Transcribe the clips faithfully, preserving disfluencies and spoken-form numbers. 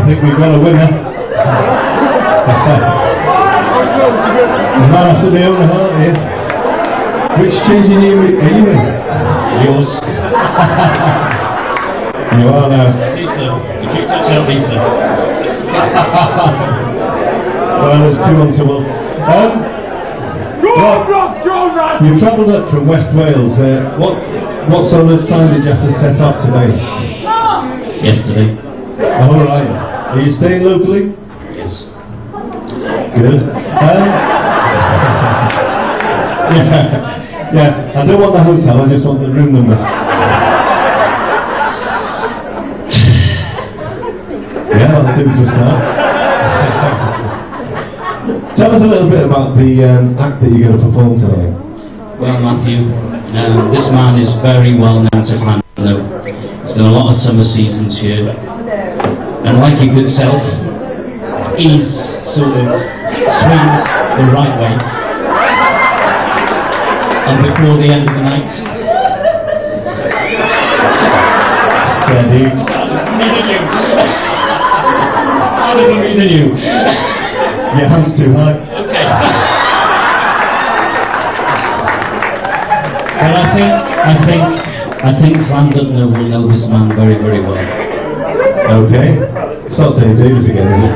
think we've got a winner. The man after the own heart here. Which changing room are you in? Yours. You are now. Lisa. You keep touching on Lisa. Well, there's two on to one. Um, Rob, you travelled up from West Wales. Uh, what what sort of time did you have to set up today? Yesterday. All right. Are you staying locally? Yes. Good. Um, yeah, yeah. I don't want the hotel. I just want the room number. Yeah, I'll do just that. Tell us a little bit about the um, act that you're going to perform tonight. Well, Matthew, um, this man is very well known to Llandudno. He's done a lot of summer seasons here, and like your good self, he's sort of swings the right way, and before the end of the night, Steady. I didn't mean than you. Your hand's too high. Okay. But I think, I think, I think Llandudno will know this man very, very well. Okay. It's not Dave Davis again, is it?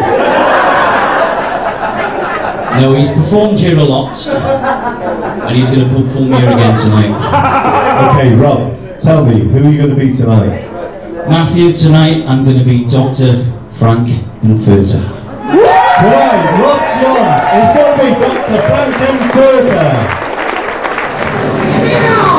No, he's performed here a lot, and he's going to perform here again tonight. Okay, Rob, tell me, who are you going to be tonight? Matthew, tonight I'm going to be Doctor Frank Infurter. Tonight, Rob John is going to be Doctor Frank Infurter.